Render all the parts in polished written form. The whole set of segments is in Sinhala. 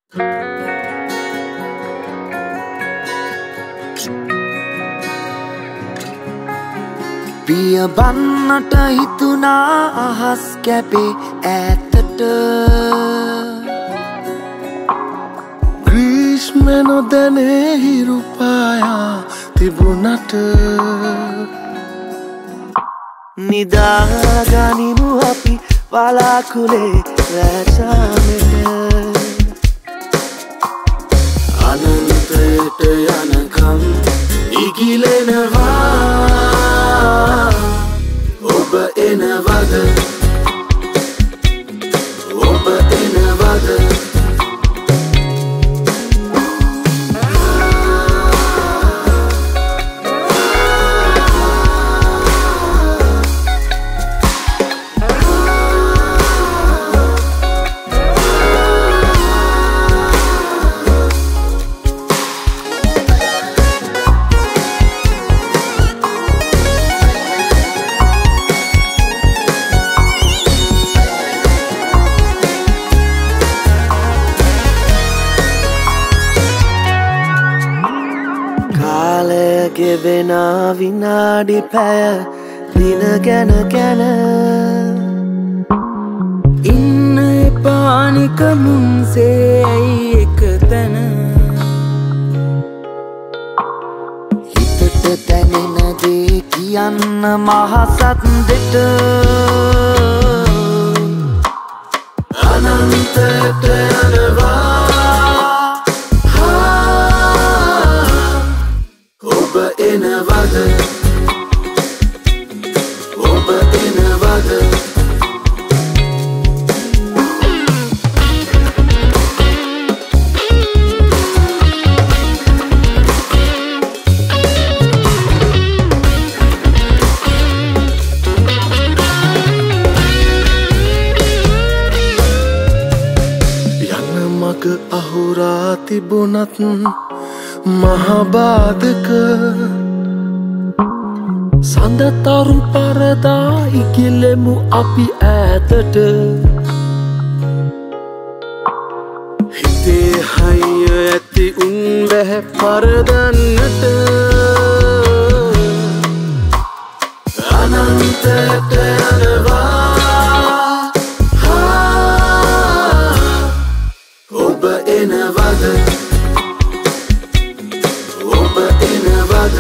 පිය බන්නට හිතුනා අහස් කැපේ ඈතට ග්‍රීෂ්ම නොදැනේ හිරු පායා තිබුණට නිදාගනිමු අපි වලාකුලේ රැසාමෙට අනන්තයට යනකම් ඉගිලෙනවා ඔබ එනවද ඔබ එනවද ගෙවෙන විනාඩි පැය දින ගැන ගැන ඉන්න එපානික මුන්සේ ඇයි එක තැන හිතට දැනෙන දේ කියන්න මහසත් දෙට අනන්තයට යනවා ඔබ එනවද ඔබ එනවද යන මග අහුරා තිබුණත් මහබාධක සඳ තරුන් පරදා ඉගිලෙමු අපි ඈතට හිතේ හයිය ඇති උන් බැහැ පරදන්නට අනන්තයට යනවා ඔබ එනවද ඔබ එනවද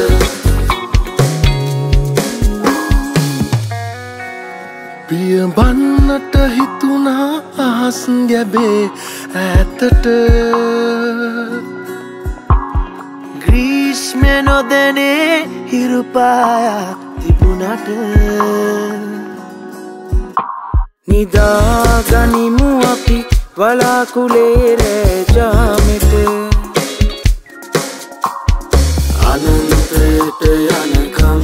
පිය බන්නට හිතුනා අහස් ගැබේ ඈතට ග්‍රීෂ්ම නොදැනේ හිරු පායා තිබුණට නිදාගනිමු අපි වලාකුලේ රැජාමෙට අනන්තයට යනකම්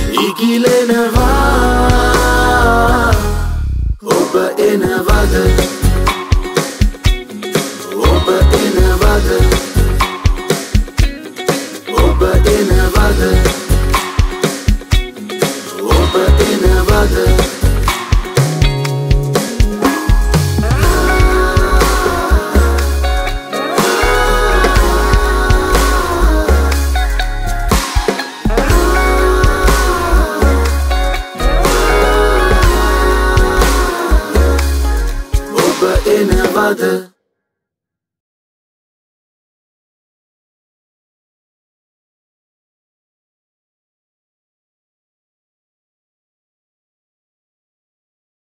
ඉගිලෙනවා ඔබ එනවද